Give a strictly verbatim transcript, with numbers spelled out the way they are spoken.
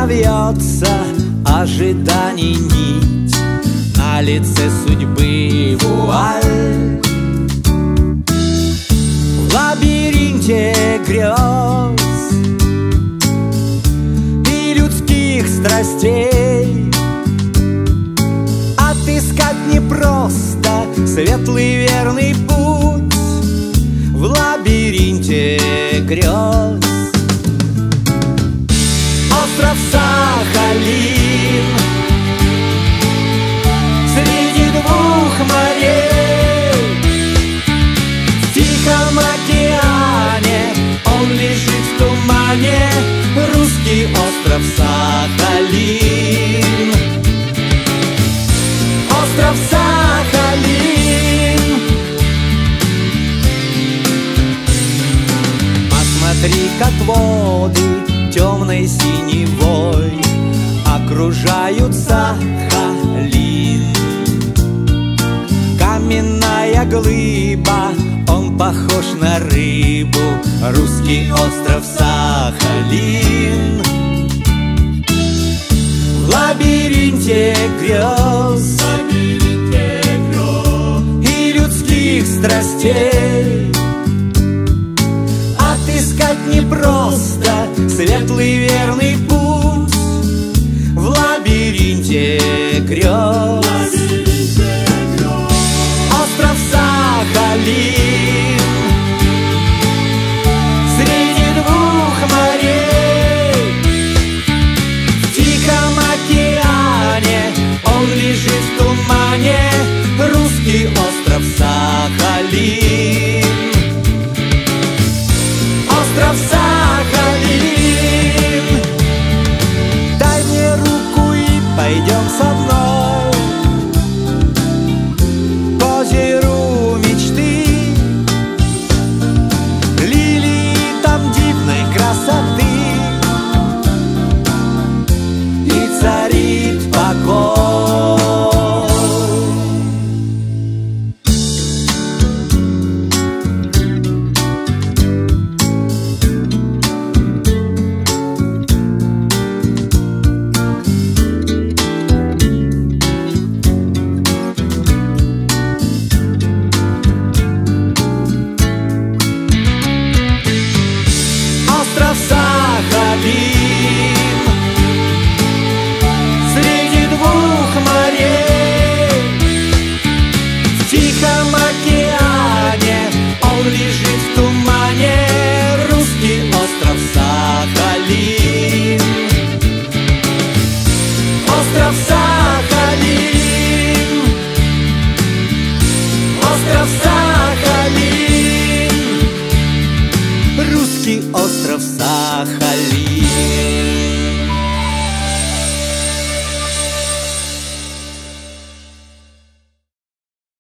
вьется ожиданий нить, на лице судьбы вуаль. В лабиринте грез и людских страстей отыскать непросто светлый верный путь в лабиринте грез. Остров Сахалин среди двух морей, в Тихом океане он лежит в тумане, русский остров Сахалин. Остров Сахалин. Посмотри, как воды темной синевой окружают Сахалин. Каменная глыба, он похож на рыбу, русский остров Сахалин. В лабиринте грез и людских страстей отыскать непросто светлый верный путь в лабиринте грез. Остров Сахалин среди двух морей, в Тихом океане он лежит в тумане, русский остров Сахалин. Остров Сахалин. Дай мне руку и пойдем со мной к озеру мечты. Лилии там дивной красоты, и царит покой. Остров Сахалин среди двух морей, в Тихом океане он лежит в тумане, русский остров Сахалин. Остров Сахалин. Остров Сахалин. Русский остров Сахалин.